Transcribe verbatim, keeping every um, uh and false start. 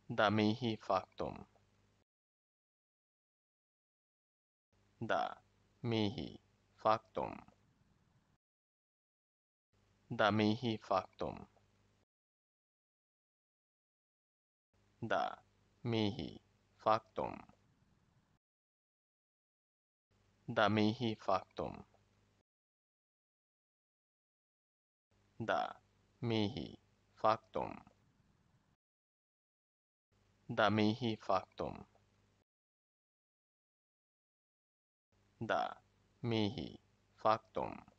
Da mihi factum. Da mihi factum. Da mihi factum. Da mihi factum. Da mihi factum. Da mihi factum. Da mihi factum. Da mihi factum.